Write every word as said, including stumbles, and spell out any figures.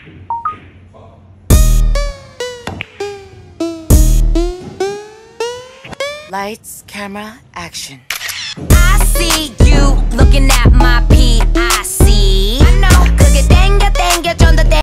Lights, camera, action. I see you looking at my